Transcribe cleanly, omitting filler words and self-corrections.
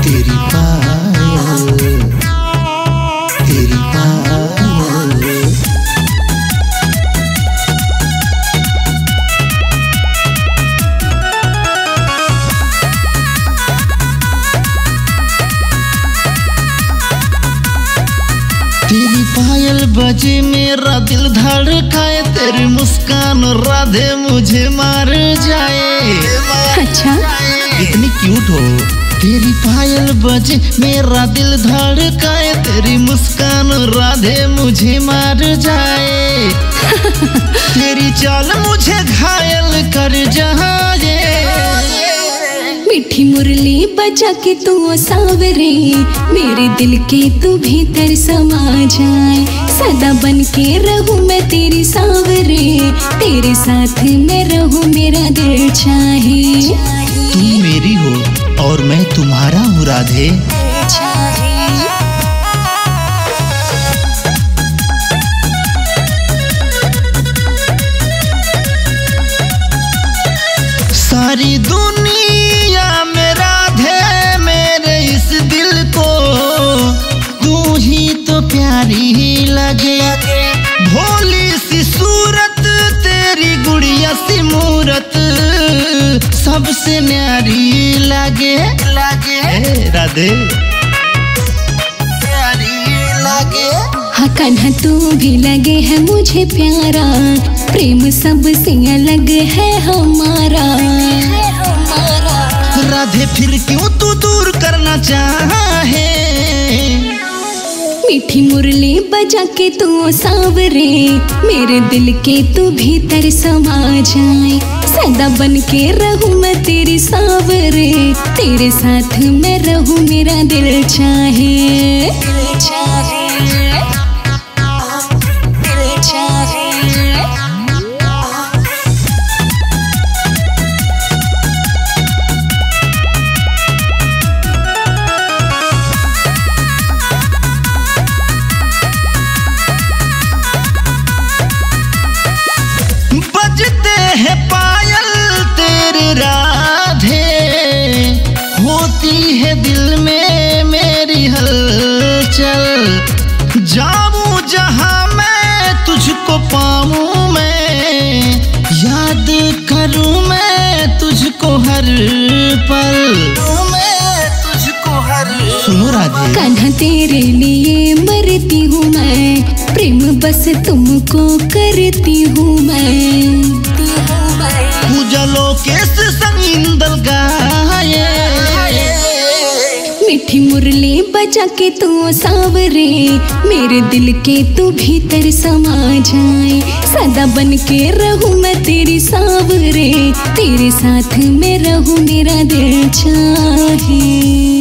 तेरी पायल, तेरी पायल। तेरी पायल बजे मेरा दिल धड़काए, तेरी मुस्कान राधे मुझे मार जाए। अच्छा इतनी क्यूट हो। तेरी पायल बजे मेरा दिल धड़काए, तेरी मुस्कान राधे मुझे मार जाए। तेरी चाल मुझे घायल कर जाए। मीठी मुरली बजा के तू सावरे, मेरे दिल के तू भीतर समा जाए। सदा बन के रहूं मैं तेरी सावरे, तेरे साथ मैं रहूं मेरा दिल चाहे। तुम मेरी हो और मैं तुम्हारा हूँ राधे। सारी दुनिया में राधे मेरे इस दिल को तू ही तो प्यारी ही लगे। भोली सी सूरत तेरी गुड़िया सी मूरत सबसे न्यारी लगे। राधे प्यारी लगे। हाँ कान्हा तू भी लगे है मुझे प्यारा, प्रेम सबसे अलग है हमारा। राधे फिर क्यों तू दूर करना चाहे। मीठी मुरली बजा के तू सावरे, मेरे दिल के तू भीतर समा जाए। सदा बन के रहूं मैं तेरी सावरे, तेरे साथ मैं रहूं मेरा दिल चाहे। दिल चाहे, दिल चाहे। बजते हैं पायल तेरे राधे, होती है दिल में मेरी हलचल। जाऊं जहां मैं तुझको पाऊं मैं, याद करूं मैं तुझको हर पल। सुनो राधे कान्हा तेरे लिए मरती हूँ मैं, प्रेम बस तुमको करती हूँ मैं। पूजा लोकेश संग इंदल गाए। मीठी मुरली बजा के तू सावरे, मेरे दिल के तू भीतर समा जाए। सदा बन के रहूं मैं तेरी सावरे, तेरे साथ मैं रहूं मेरा दिल चाहे।